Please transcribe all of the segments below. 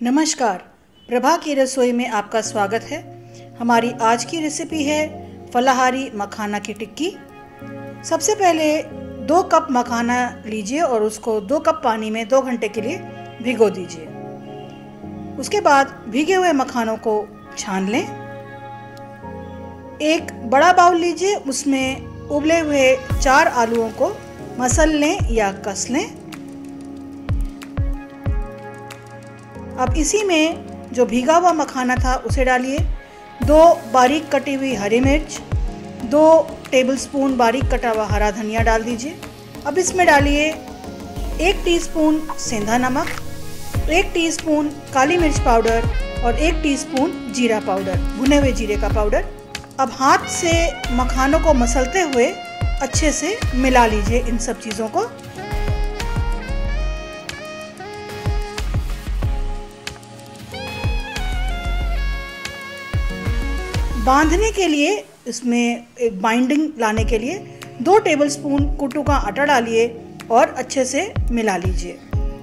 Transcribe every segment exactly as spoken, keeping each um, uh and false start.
नमस्कार, प्रभा की रसोई में आपका स्वागत है। हमारी आज की रेसिपी है फलाहारी मखाना की टिक्की। सबसे पहले दो कप मखाना लीजिए और उसको दो कप पानी में दो घंटे के लिए भिगो दीजिए। उसके बाद भीगे हुए मखानों को छान लें। एक बड़ा बाउल लीजिए, उसमें उबले हुए चार आलूओं को मसल लें या कस लें। अब इसी में जो भीगा हुआ मखाना था उसे डालिए। दो बारीक कटी हुई हरी मिर्च, दो टेबलस्पून बारीक कटा हुआ हरा धनिया डाल दीजिए। अब इसमें डालिए एक टीस्पून सेंधा नमक, एक टीस्पून काली मिर्च पाउडर और एक टीस्पून जीरा पाउडर, भुने हुए जीरे का पाउडर। अब हाथ से मखानों को मसलते हुए अच्छे से मिला लीजिए इन सब चीज़ों को। बांधने के लिए, इसमें एक बाइंडिंग लाने के लिए दो टेबलस्पून कुट्टू का आटा डालिए और अच्छे से मिला लीजिए।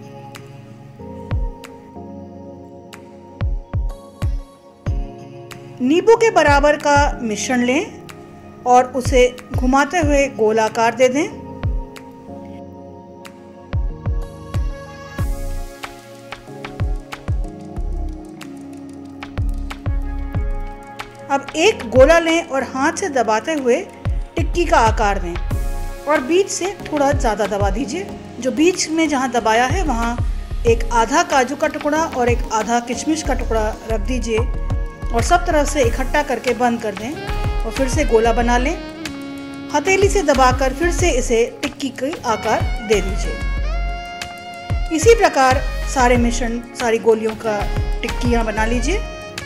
नींबू के बराबर का मिश्रण लें और उसे घुमाते हुए गोल आकार दे दें। अब एक गोला लें और हाथ से दबाते हुए टिक्की का आकार दें और बीच से थोड़ा ज़्यादा दबा दीजिए। जो बीच में जहाँ दबाया है वहाँ एक आधा काजू का टुकड़ा और एक आधा किशमिश का टुकड़ा रख दीजिए और सब तरफ से इकट्ठा करके बंद कर दें और फिर से गोला बना लें। हथेली से दबाकर फिर से इसे टिक्की के आकार दे दीजिए। इसी प्रकार सारे मिश्रण, सारी गोलियों का टिक्कियाँ बना लीजिए।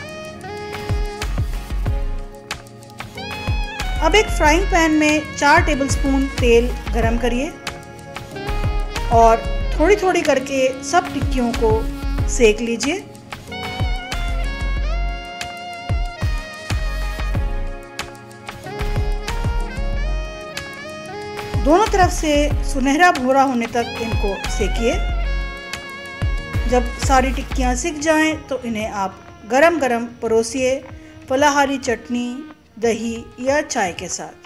अब एक फ्राइंग पैन में चार टेबलस्पून तेल गरम करिए और थोड़ी थोड़ी करके सब टिक्कियों को सेक लीजिए। दोनों तरफ से सुनहरा भूरा होने तक इनको सेकिए। जब सारी टिक्कियां सिक जाएं तो इन्हें आप गरम गरम परोसिए फलाहारी चटनी, दही या चाय के साथ।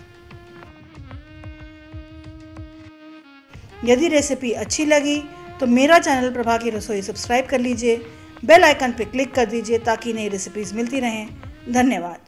यदि रेसिपी अच्छी लगी तो मेरा चैनल प्रभा की रसोई सब्सक्राइब कर लीजिए। बेल आइकन पर क्लिक कर दीजिए ताकि नई रेसिपीज मिलती रहें। धन्यवाद।